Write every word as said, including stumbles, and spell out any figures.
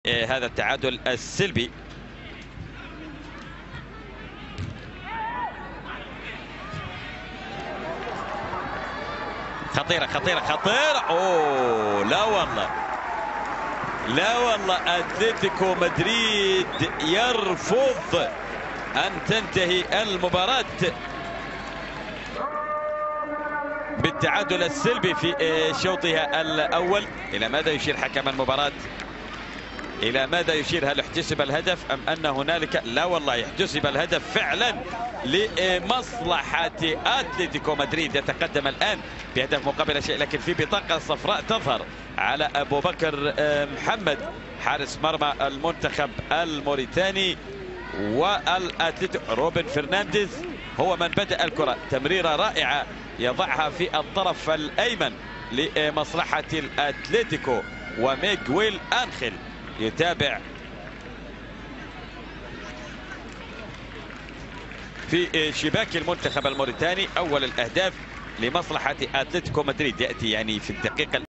هذا التعادل السلبي. خطيرة خطيرة خطيرة. اوه لا والله، لا والله، اتلتيكو مدريد يرفض ان تنتهي المباراة بالتعادل السلبي في شوطها الاول. الى ماذا يشير حكم المباراة؟ إلى ماذا يشير؟ هل احتسب الهدف أم أن هنالك؟ لا والله، احتسب الهدف فعلا لمصلحة أتلتيكو مدريد. يتقدم الآن بهدف مقابل شيء، لكن في بطاقة صفراء تظهر على أبو بكر محمد حارس مرمى المنتخب الموريتاني. والأتلتيكو روبن فرنانديز هو من بدأ الكرة، تمريرة رائعة يضعها في الطرف الأيمن لمصلحة الأتلتيكو، وميغويل أنخيل يتابع في شباك المنتخب الموريتاني. أول الأهداف لمصلحة أتلتيكو مدريد يأتي يعني في الدقيقة